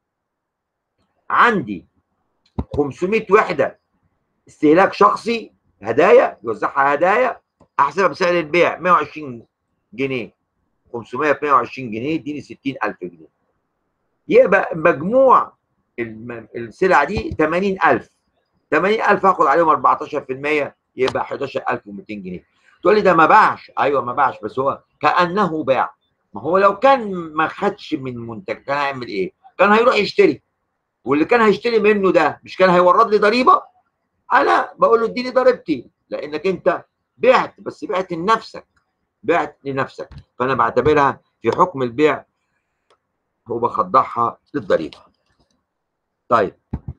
عندي 500 وحده استهلاك شخصي، هدايا يوزعها هدايا، هحسبها بسعر البيع 120 جنيه. 500 ب 120 جنيه يديني 60000 جنيه. يبقى مجموع السلع دي 80000. 80000 هاخد عليهم 14%، يبقى 11200 جنيه. تقول لي ده ما باعش. ايوه ما باعش، بس هو كانه باع. ما هو لو كان ما خدش من منتج كان هيعمل ايه؟ كان هيروح يشتري، واللي كان هيشتري منه ده مش كان هيورد لي ضريبه؟ انا بقول له اديني ضريبتي، لانك انت بعت، بس بعت لنفسك، بعت لنفسك. فانا بعتبرها في حكم البيع وبخضعها للضريبه. طيب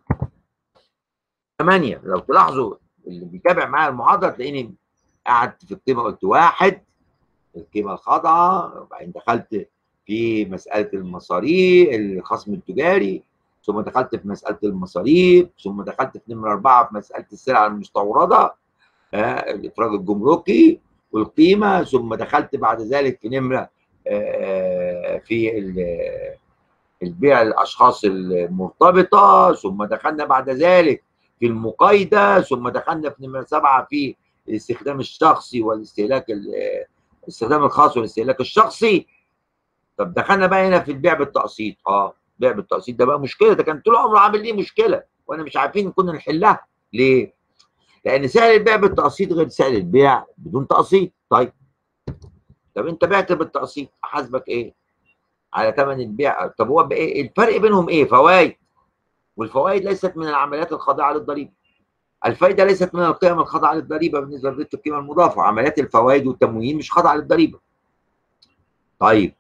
8 لو تلاحظوا اللي بيتابع معايا المحاضره تلاقيني قعدت في القيمه قلت 1 القيمه الخاضعه، وبعدين دخلت في مساله المصاريف الخصم التجاري، ثم دخلت في مساله المصاريف، ثم دخلت في نمره 4 في مساله السلع المستورده، الافراج الجمركي والقيمه، ثم دخلت بعد ذلك في نمره في البيع الاشخاص المرتبطه، ثم دخلنا بعد ذلك في المقايضه، ثم دخلنا في نمره 7 في الاستخدام الشخصي والاستهلاك الاستخدام الخاص والاستهلاك الشخصي. طب دخلنا بقى هنا في البيع بالتقسيط. بيع بالتقسيط ده بقى مشكله، ده كان طول عمره عامل لي مشكله وانا مش عارفين كنا نحلها. ليه؟ لان سعر البيع بالتقسيط غير سعر البيع بدون تقسيط. طيب انت بعت بالتقسيط احاسبك ايه؟ على ثمن البيع. طب هو بايه الفرق بينهم؟ ايه؟ فوائد. والفوائد ليست من العمليات الخاضعه للضريبه. الفائده ليست من القيم الخاضعه للضريبه بالنسبه لضريبه القيمه المضافه. عمليات الفوائد والتموين مش خاضعه للضريبه. طيب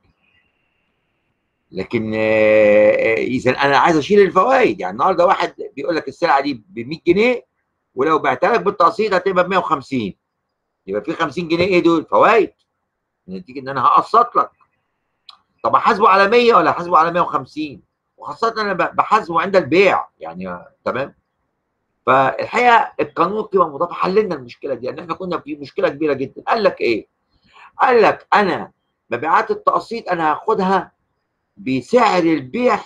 لكن اذا انا عايز اشيل الفوائد. يعني النهارده واحد بيقول لك السلعه دي ب 100 جنيه ولو بعتها لك بالتقسيط هتبقى ب 150، يبقى في 50 جنيه ايه دول؟ فوائد نتيجه ان انا هقسط لك. طب احاسبه على 100 ولا احاسبه على 150؟ وخاصه انا بحاسبه عند البيع يعني. تمام. فالحقيقه القانون القيمه المضافه حل لنا المشكله دي، ان احنا كنا في مشكله كبيره جدا. قال لك ايه؟ قال لك انا مبيعات التقسيط انا هاخدها بسعر البيع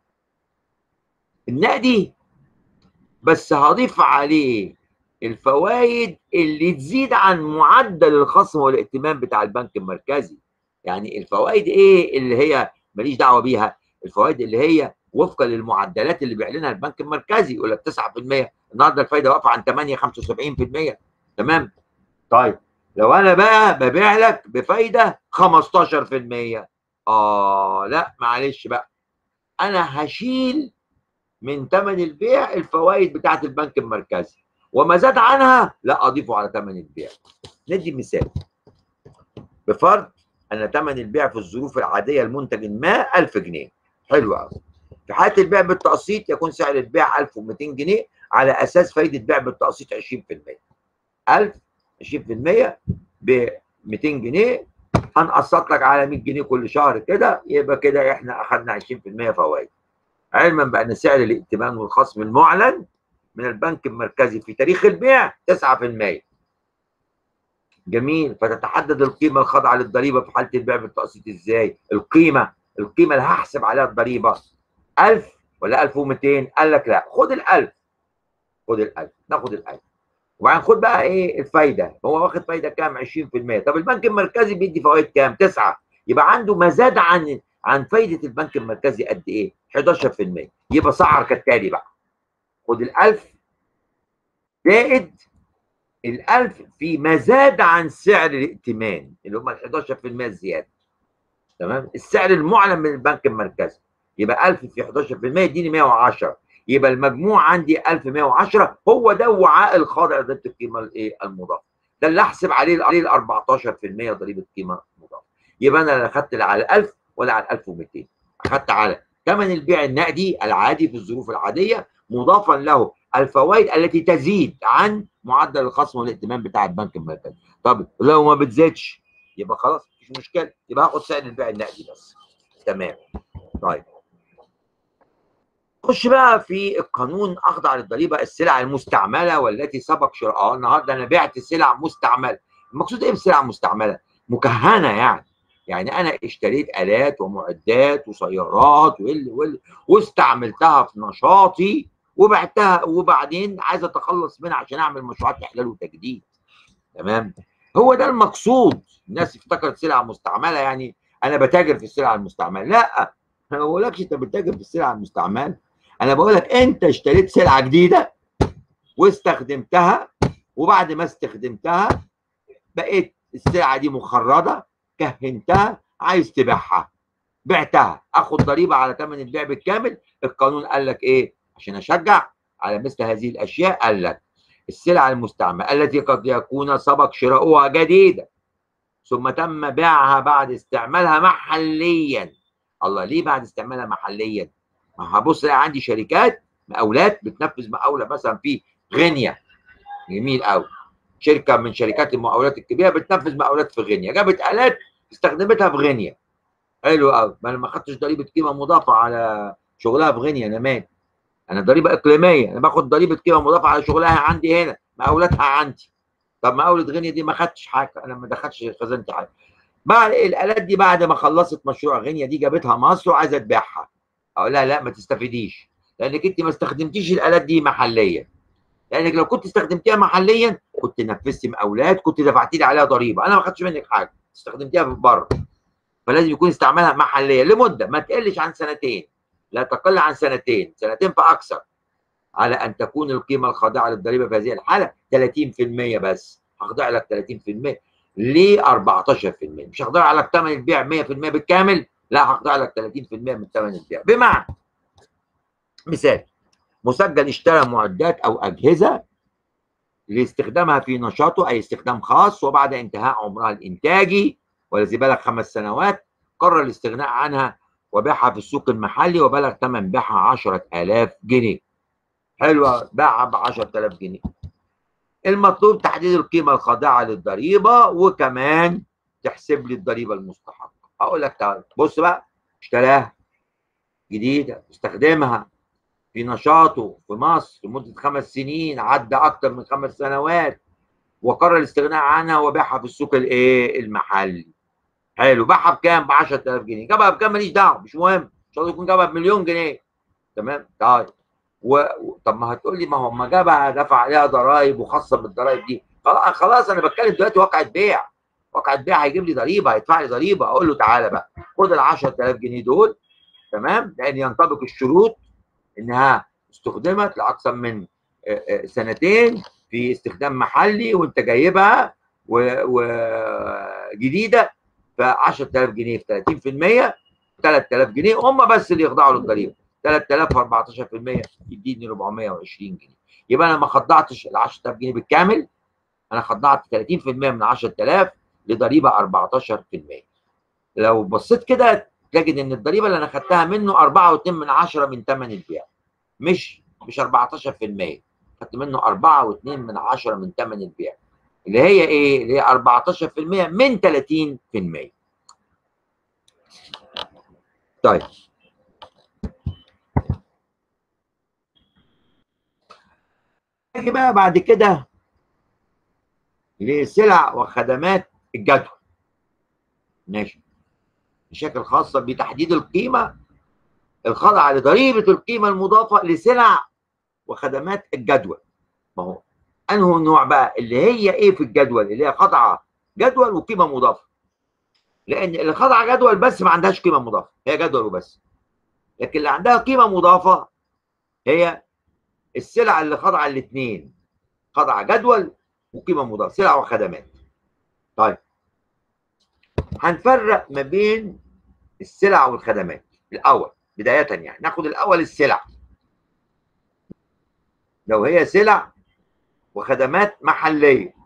النقدي، بس هضيف عليه الفوائد اللي تزيد عن معدل الخصم والائتمان بتاع البنك المركزي. يعني الفوائد ايه اللي هي ماليش دعوه بيها؟ الفوائد اللي هي وفقا للمعدلات اللي بيعلنها البنك المركزي، يقول لك 9%، النهارده الفايده واقفه عن 8 75%. تمام. طيب لو انا بقى ببيع لك بفايده 15%، لا معلش بقى، انا هشيل من ثمن البيع الفوائد بتاعه البنك المركزي، وما زاد عنها لا اضيفه على ثمن البيع. ندي مثال. بفرض ان ثمن البيع في الظروف العاديه لمنتج ما 1000 جنيه. حلو قوي. في حاله البيع بالتقسيط يكون سعر البيع 1200 جنيه على اساس فايده بيع بالتقسيط 20%. 1000 20% ب 200 جنيه، هنقسط لك على 100 جنيه كل شهر كده، يبقى كده احنا اخذنا 20% فوائد. علما بان سعر الائتمان والخصم المعلن من البنك المركزي في تاريخ البيع 9%. جميل. فتتحدد القيمه الخاضعه للضريبه في حاله البيع بالتقسيط ازاي؟ القيمه اللي هحسب عليها الضريبه 1000 ولا 1200؟ قال لك لا، خد ال 1000. خد ال 1000، ناخد ال 1000 وبعدين خد بقى ايه الفايده. هو واخد فايده كام؟ 20%. طب البنك المركزي بيدي فوائد كام؟ 9. يبقى عنده مزاد عن فايده البنك المركزي قد ايه؟ 11%. يبقى سعر كالتالي بقى: خد ال 1000 زائد ال1000 في ما زاد عن سعر الائتمان اللي هم ال 11% الزياده. تمام؟ السعر المعلن من البنك المركزي. يبقى 1000 في 11% يديني 110. يبقى المجموع عندي 1110 هو ده الوعاء الخاضع لضريبه القيمه الايه المضافه. ده اللي احسب عليه ال 14% ضريبه قيمه مضافه. يبقى انا لا اخدت لا على 1000 ولا على 1200. اخدت على ثمن البيع النقدي العادي في الظروف العاديه مضافا له الفوائد التي تزيد عن معدل الخصم والائتمان بتاع البنك المركزي. طب لو ما بتزيدش يبقى خلاص مفيش مشكله، يبقى هاخد سعر البيع النقدي بس. تمام. طيب خش بقى في القانون اخضع للضريبه السلع المستعمله والتي سبق شرائها. النهارده انا بعت سلع مستعمله. المقصود ايه بسلع مستعمله؟ مكهنه يعني انا اشتريت الات ومعدات وسيارات واستعملتها في نشاطي وبعتها وبعدين عايز اتخلص منها عشان اعمل مشروعات احلال وتجديد. تمام؟ هو ده المقصود. الناس افتكرت سلع مستعمله يعني انا بتاجر في السلع المستعمله. لا، انا ما بقولكش انت بتتاجر في السلع المستعمله، انا بقول لك انت اشتريت سلعه جديده واستخدمتها، وبعد ما استخدمتها بقيت السلعه دي مخرده، كهنتها، عايز تبيعها، بعتها، اخد ضريبه على ثمن البيع بالكامل. القانون قال لك ايه عشان اشجع على مثل هذه الاشياء؟ قال لك السلع المستعمله التي قد يكون سبق شراؤها جديده ثم تم بيعها بعد استعمالها محليا. الله، ليه بعد استعمالها محليا؟ ما هبص الاقي عندي شركات مقاولات بتنفذ مقاوله مثلا في غينيا. جميل قوي. شركه من شركات المقاولات الكبيره بتنفذ مقاولات في غينيا، جابت الات استخدمتها في غينيا. حلو قوي. ما انا ما خدتش ضريبه قيمه مضافه على شغلها في غينيا، انا مالي. انا ضريبه اقليميه، انا باخد ضريبه قيمه مضافه على شغلها عندي هنا، مقاولاتها عندي. طب مقاوله غينيا دي ما خدتش حاجه، انا ما دخلتش خزنت حاجه. بعد الالات دي بعد ما خلصت مشروع غينيا دي جابتها مصر وعايزه تبيعها، اقول لها لا ما تستفيديش لانك انت ما استخدمتيش الالات دي محليا. لانك لو كنت استخدمتيها محليا كنت نفذتي مقاولات، كنت دفعتي لي عليها ضريبه، انا ما خدتش منك حاجه، استخدمتيها في بره. فلازم يكون استعمالها محليا لمده ما تقلش عن سنتين، لا تقل عن سنتين فاكثر، على ان تكون القيمه الخاضعه للضريبه في هذه الحاله 30% بس. هخضع لك 30%. ليه 14%؟ مش هخضع لك ثمن البيع 100% بالكامل، لا هخضع لك 30% من ثمن البيع. بمعنى مثال، مسجل اشترى معدات او اجهزه لاستخدامها في نشاطه اي استخدام خاص، وبعد انتهاء عمرها الانتاجي والذي بلغ 5 سنوات قرر الاستغناء عنها وباعها في السوق المحلي وبلغ ثمن بيعها 10000 جنيه. حلوه، باعها ب 10000 جنيه. المطلوب تحديد القيمه الخاضعه للضريبه وكمان تحسب لي الضريبه المستحقه. اقول لك تعالى بص بقى، اشتراها جديده استخدمها في نشاطه في مصر لمده 5 سنين، عدى اكثر من 5 سنوات، وقرر الاستغناء عنها وباعها في السوق الايه المحلي. حلو، باعها بكام؟ ب 10000 جنيه. جابها بكام ماليش دعوه، مش مهم، ان شاء الله يكون جابها بمليون جنيه. تمام؟ طيب طب ما هتقول لي ما هو ما جابها دفع عليها ضرائب وخاصه بالضرائب دي. خلاص انا بتكلم دلوقتي واقعه بيع. واقعه بيع هيجيب لي ضريبه، هيدفع لي ضريبه. اقول له تعالى بقى خد ال 10000 جنيه دول، تمام، لان ينطبق الشروط انها استخدمت لاكثر من سنتين في استخدام محلي وانت جايبها وجديده، ف 10000 جنيه في 30% 3000 جنيه هم بس اللي يخضعوا للضريبه. 3000 في 14% يديني 420 جنيه. يبقى انا ما خضعتش ال 10000 جنيه بالكامل، انا خضعت 30% من 10000 لضريبه 14%. لو بصيت كده تجد ان الضريبه اللي انا خدتها منه 4.2 من ثمن البيع، مش 14%. خدت منه 4.2 من ثمن البيع، اللي هي ايه؟ اللي هي 14% من 30%. طيب نيجي بقى بعد كده لسلع وخدمات الجدول. ماشي. مشاكل خاصه بتحديد القيمه الخاضعه لضريبه القيمه المضافه لسلع وخدمات الجدول. ما هو انه نوع بقى اللي هي ايه في الجدول؟ اللي هي خاضعه جدول وقيمه مضافه. لان اللي خاضعه جدول بس ما عندهاش قيمه مضافه، هي جدول وبس. لكن اللي عندها قيمه مضافه هي السلع اللي خاضعه الاثنين، خاضعه جدول وقيمه مضافه، سلع وخدمات. طيب هنفرق ما بين السلع والخدمات الاول بدايه، يعني ناخد الاول السلع. لو هي سلع وخدمات محليه،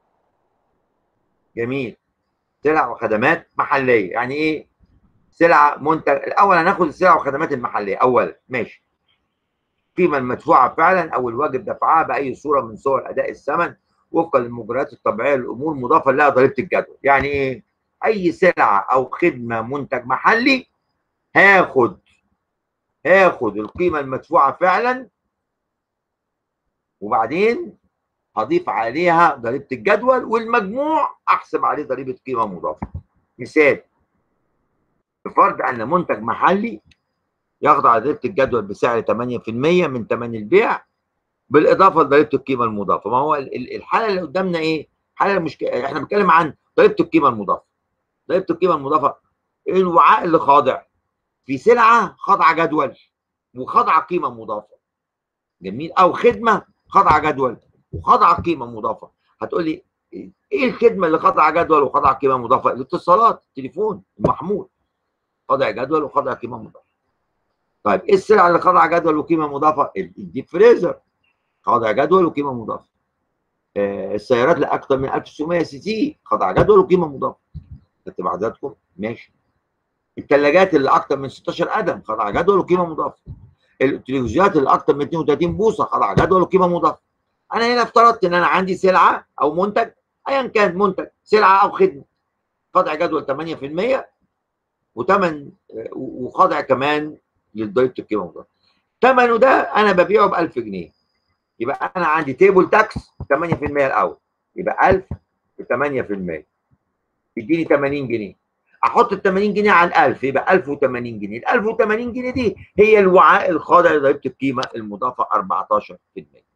جميل، سلع وخدمات محليه يعني ايه؟ سلعه منتج. الاول هناخد السلع والخدمات المحليه اولا، ماشي. القيمه المدفوعه فعلا او الواجب دفعها باي صوره من صور اداء الثمن وفقا للمجريات الطبيعيه للامور مضافا لها ضريبه الجدول. يعني ايه؟ اي سلعه او خدمه منتج محلي هاخد القيمه المدفوعه فعلا، وبعدين هضيف عليها ضريبه الجدول، والمجموع احسب عليه ضريبه قيمه مضافه. مثال: بفرض ان منتج محلي يخضع لضريبه الجدول بسعر 8% من ثمن البيع بالاضافه لضريبه القيمه المضافه. ما هو الحاله اللي قدامنا ايه؟ حاله المشكله، احنا بنتكلم عن ضريبه القيمه المضافه. ضريبه القيمه المضافه الوعاء اللي خاضع في سلعه خاضعه جدول وخاضعه قيمه مضافه، جميل، او خدمه خاضعه جدول وخاضعه قيمه مضافه. هتقول لي ايه الخدمه اللي خاضعه جدول وخاضعه قيمه مضافه؟ الاتصالات، التليفون المحمول خاضع جدول وخاضع قيمه مضافه. طيب ايه السلعه اللي خاضعه جدول وقيمه مضافه؟ الديب فريزر خاضع جدول وقيمه مضافه. السيارات لاكثر من 1900 سي سي خاضع جدول وقيمه مضافه. خدت بعضاتكم؟ ماشي. الثلاجات اللي اكثر من 16 قدم خاضع جدول وقيمه مضافه. التلفزيونات اللي اكثر من 32 بوصه خاضع جدول وقيمه مضافه. انا هنا افترضت ان انا عندي سلعه او منتج، ايا كان منتج، سلعه او خدمه، خاضع جدول 8% وثمن وخاضع كمان لضريبه القيمه المضافه. ثمنه ده انا ببيعه ب 1000 جنيه، يبقى انا عندي تيبل تاكس 8% الاول، يبقى 1000 ب 8% يديني 80 جنيه. احط ال 80 جنيه على ال 1000 يبقى 1080 جنيه. ال 1080 جنيه دي هي الوعاء الخاضع لضريبه القيمه المضافه 14%.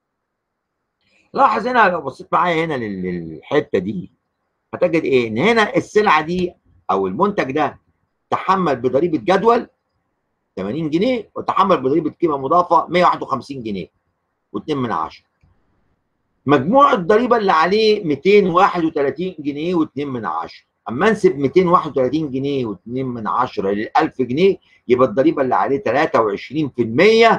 لاحظ هنا لو بصيت معايا هنا للحته دي هتجد ايه؟ ان هنا السلعه دي او المنتج ده تحمل بضريبه جدول 80 جنيه وتحمل بضريبه قيمه مضافه 151 جنيه و2 من 10. مجموع الضريبه اللي عليه 231 جنيه و2 من 10. اما انسب 231 جنيه و2 من 10 لل 1000 جنيه يبقى الضريبه اللي عليه 23%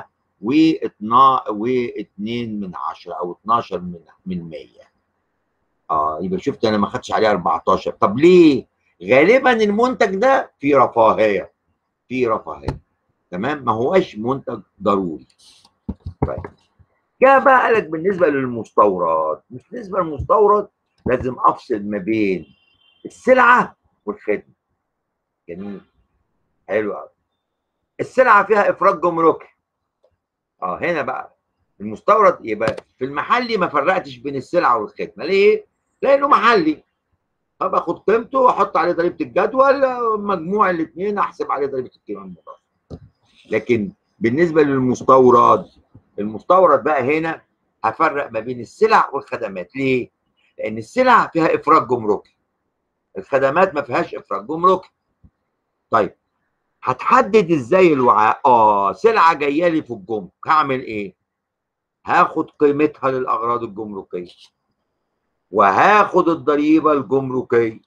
و2 من 10 او 12 من 100. يبقى شفت انا ما خدتش عليه 14. طب ليه؟ غالبا المنتج ده فيه رفاهيه، تمام، ما هوش منتج ضروري. طيب جاء بقى قال لك بالنسبه للمستورد، بالنسبه للمستورد لازم افصل ما بين السلعه والخدمه. جميل، حلو قوي. السلعه فيها افراج جمركي. هنا بقى المستورد يبقى في المحلي ما فرقتش بين السلعه والخدمه. ليه؟ لانه محلي، باخد قيمته واحط عليه ضريبه الجدول، مجموع الاثنين احسب عليه ضريبه القيمه المضافه. لكن بالنسبه للمستورد، المستورد بقى هنا هفرق ما بين السلع والخدمات. ليه؟ لان السلع فيها افراج جمركي، الخدمات ما فيهاش افراج جمركي. طيب هتحدد ازاي الوعاء؟ سلعه جايه لي في الجمرك، هعمل ايه؟ هاخد قيمتها للاغراض الجمركيه وهاخد الضريبه الجمركيه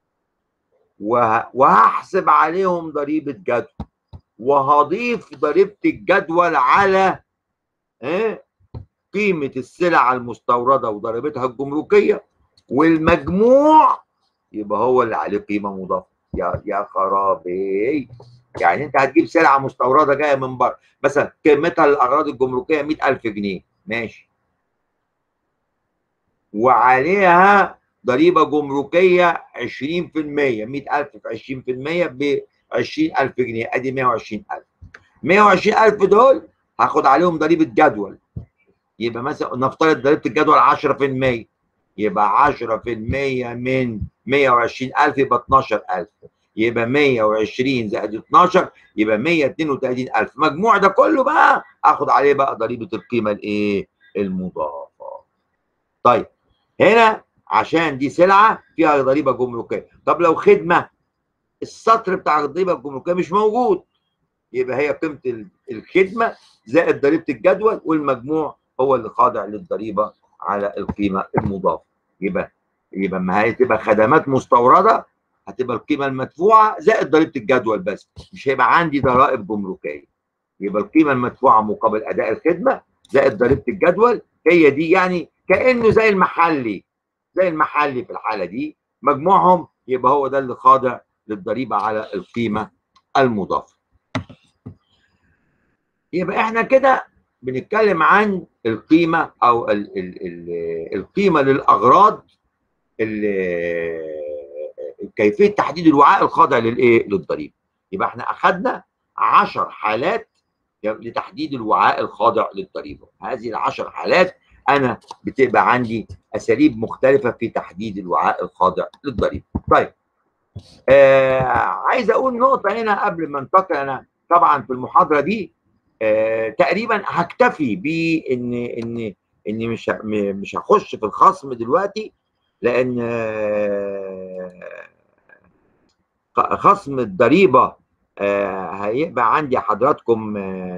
وهحسب عليهم ضريبه جدول وهضيف ضريبه الجدول على قيمه السلع المستورده وضريبتها الجمركيه، والمجموع يبقى هو اللي عليه قيمه مضافه. يا خرابي، يعني انت هتجيب سلعه مستورده جايه من بره مثلا قيمتها للاغراض الجمركيه 100000 جنيه، ماشي، وعليها ضريبه جمركيه 20%، 100000 في 20% ب 20000 جنيه، ادي 120000. 120000 دول هاخد عليهم ضريبه جدول، يبقى مثلا نفترض ضريبه الجدول 10%، يبقى 10% من 120000 يبقى 12000، يبقى 120 زائد 12 يبقى 132000. مجموع ده كله بقى اخد عليه بقى ضريبه القيمه الايه؟ المضافه. طيب هنا عشان دي سلعه فيها ضريبه جمركيه. طب لو خدمه السطر بتاع الضريبه الجمركيه مش موجود، يبقى هي قيمه الخدمه زائد ضريبه الجدول والمجموع هو اللي خاضع للضريبه على القيمه المضافه. يبقى ما هي تبقى خدمات مستورده، هتبقى القيمه المدفوعه زائد ضريبه الجدول بس، مش هيبقى عندي ضرائب جمركيه. يبقى القيمه المدفوعه مقابل اداء الخدمه زائد ضريبه الجدول، هي دي يعني كانه زي المحلي في الحاله دي، مجموعهم يبقى هو ده اللي خاضع للضريبه على القيمه المضافه. يبقى احنا كده بنتكلم عن القيمه او القيمه للاغراض، كيفيه تحديد الوعاء الخاضع للضريبه. يبقى احنا اخذنا 10 حالات لتحديد الوعاء الخاضع للضريبه. هذه ال10 حالات انا بتبقى عندي اساليب مختلفه في تحديد الوعاء الخاضع للضريبه. طيب عايز اقول نقطه هنا قبل ما انتقل. انا طبعا في المحاضره دي تقريبا هكتفي ان مش هخش في الخصم دلوقتي، لان خصم الضريبه هيبقى عندي حضراتكم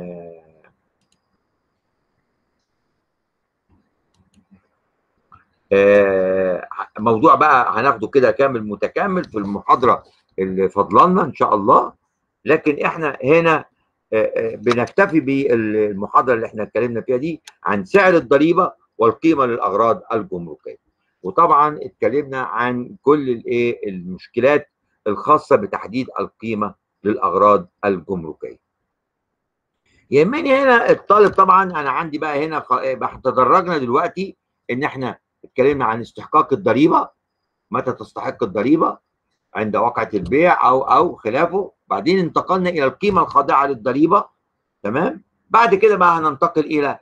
موضوع بقى هناخده كده كامل متكامل في المحاضره اللي فاضلالنا ان شاء الله. لكن احنا هنا بنكتفي بالمحاضره اللي احنا اتكلمنا فيها دي عن سعر الضريبه والقيمه للاغراض الجمركيه. وطبعا اتكلمنا عن كل المشكلات الخاصه بتحديد القيمه للاغراض الجمركيه. يهمني هنا الطالب طبعا. انا عندي بقى هنا تدرجنا دلوقتي ان احنا اتكلمنا عن استحقاق الضريبه، متى تستحق الضريبه عند واقعة البيع او خلافه. بعدين انتقلنا الى القيمه الخاضعه للضريبه، تمام. بعد كده بقى هننتقل الى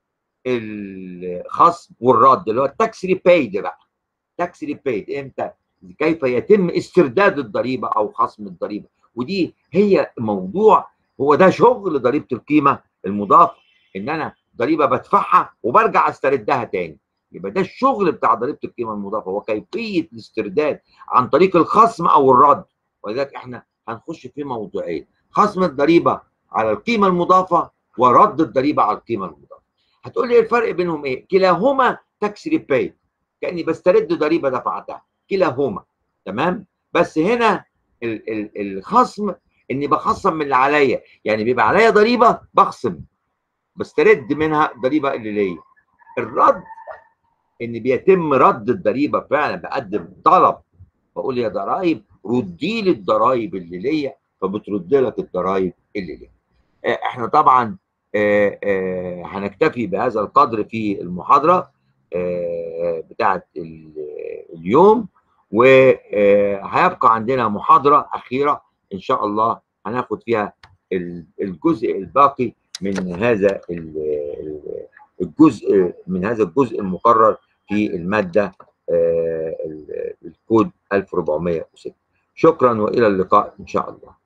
الخصم والرد اللي هو التاكس ريبيد. بقى تاكس ريبيد امتى، كيف يتم استرداد الضريبه او خصم الضريبه. ودي هي موضوع، هو ده شغل ضريبه القيمه المضافه، ان انا ضريبه بدفعها وبرجع استردها تاني. يبقى ده الشغل بتاع ضريبه القيمه المضافه، وكيفيه الاسترداد عن طريق الخصم او الرد. ولذلك احنا هنخش في موضوعين: خصم الضريبه على القيمه المضافه ورد الضريبه على القيمه المضافه. هتقول لي الفرق بينهم ايه؟ كلاهما تاكس ريبيد، كاني بسترد ضريبه دفعتها، كلاهما تمام. بس هنا الخصم اني بخصم من اللي عليا، يعني بيبقى عليا ضريبه بخصم بسترد منها ضريبه اللي ليا. الرد ان بيتم رد الضريبه فعلا، بقدم طلب بقول يا ضرايب ردي لي الضرايب اللي ليا، فبترد لك الضرايب اللي ليا. احنا طبعا هنكتفي بهذا القدر في المحاضره بتاعت اليوم، وهيبقى عندنا محاضره اخيره ان شاء الله هناخد فيها الجزء الباقي من هذا الجزء المقرر في الماده الكود 1406. شكرا والى اللقاء ان شاء الله.